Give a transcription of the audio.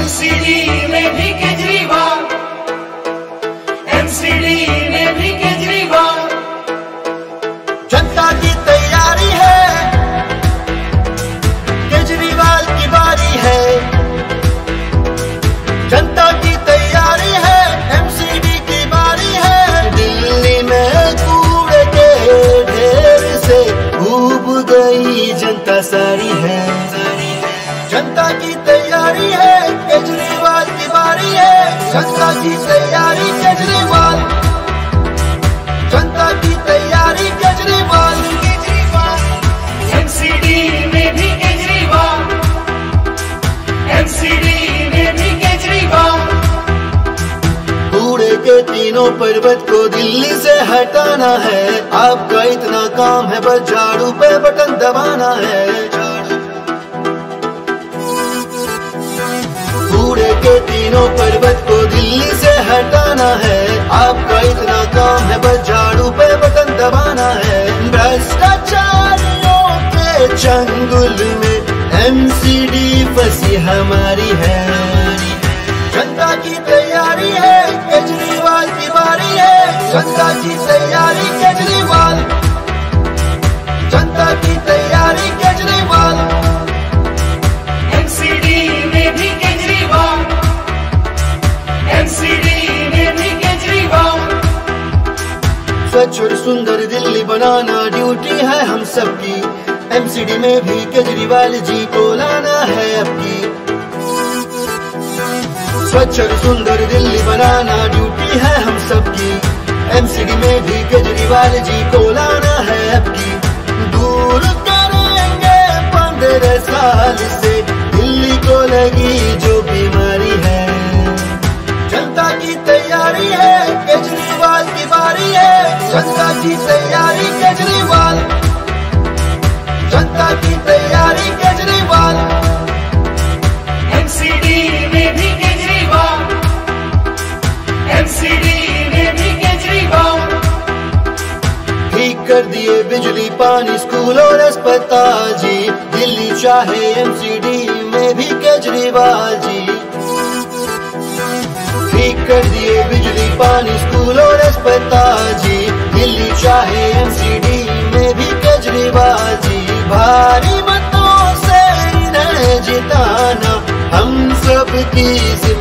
MCD में भी Kejriwal, MCD में भी केजरीवाल। जनता की तैयारी है, केजरीवाल की बारी है। जनता की तैयारी है, एमसीडी की बारी है। दिल्ली में कूड़े के ढेर से डूब गई जनता सारी है। जनता की तैयारी है, केजरीवाल की बारी है। जनता की तैयारी केजरीवाल, जनता की तैयारी केजरीवाल। एमसीडी में भी केजरीवाल, एमसीडी में भी केजरीवाल। कूड़े के तीनों पर्वत को दिल्ली से हटाना है। आपका इतना काम है, बस झाड़ू पे बटन दबाना है। कूड़े के तीनों पर्वत को दिल्ली से हटाना है। आपका इतना काम है, बस झाड़ू पे बटन दबाना है। भ्रष्टाचारियों के चंगुल में एमसीडी फंसी हमारी है। जनता की तैयारी है, केजरीवाल की बारी है। जनता की तैयारी केजरीवाल, जनता की तैयारी केजरीवाल। एमसीडी में भी केजरीवाल, एमसीडी में भी केजरीवाल। स्वच्छ और सुंदर दिल्ली बनाना ड्यूटी है हम सबकी। एमसीडी में भी केजरीवाल जी को लाना है अपनी। स्वच्छ और सुंदर दिल्ली बनाना ड्यूटी है हम सबकी। एमसीडी में भी केजरीवाल जी को लाना है अपनी। दूर करेंगे 15 साल से दिल्ली को लगी जो बीमारी है। जनता की तैयारी है, केजरीवाल की बारी है। जनता की तैयारी केजरीवाल, जनता की तैयारी केजरीवाल। एमसीडी में भी केजरीवाल, एमसीडी में भी केजरीवाल। ठीक कर दिए बिजली पानी स्कूल और अस्पताल जी। दिल्ली चाहे एमसीडी में भी केजरीवाल जी। ठीक कर दिए बिजली पानी स्कूल और अस्पताल जी। दिल्ली चाहे एमसीडी में भी केजरीवाल जी। भारी मतों से इन्हें जिताना हम सब की